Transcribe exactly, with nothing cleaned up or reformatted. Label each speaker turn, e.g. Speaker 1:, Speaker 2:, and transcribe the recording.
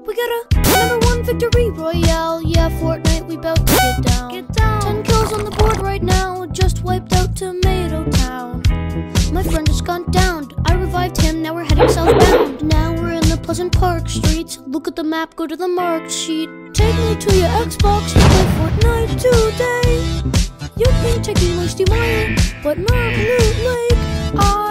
Speaker 1: We got a number one victory royale. Yeah, Fortnite, we bout to get down.
Speaker 2: Get down.
Speaker 1: Ten kills on the board right now. Just wiped out Tomato Town. My friend has gone down. I revived him, now we're heading southbound. Now we're in the Pleasant Park streets. Look at the map, go to the marked sheet. Take me to your Xbox to play Fortnite today. You've been taking my Steam Iron, but not Loot Lake. I